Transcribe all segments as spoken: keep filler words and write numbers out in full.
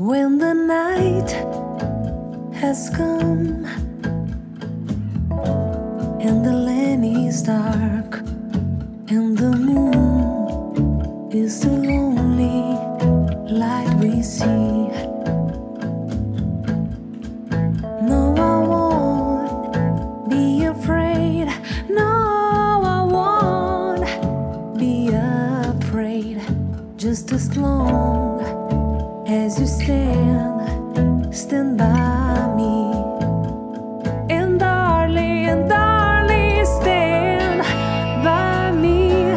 When the night has come and the land is dark and the moon is the only light we see. No, I won't be afraid. No, I won't be afraid. Just as long as you stand, stand by me. And darling, darling, stand by me.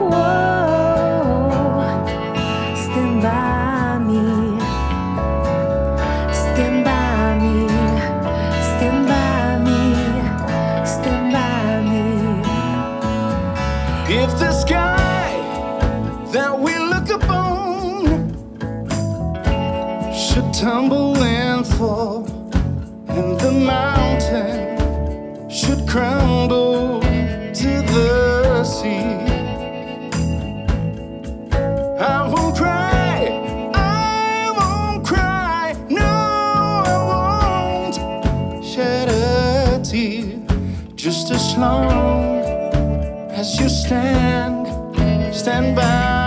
Whoa, stand by me. Stand by me. Stand by me. Stand by me. If the sky that we look upon should tumble and fall, and the mountain should crumble to the sea, I won't cry, I won't cry, no, I won't shed a tear. Just as long as you stand, stand by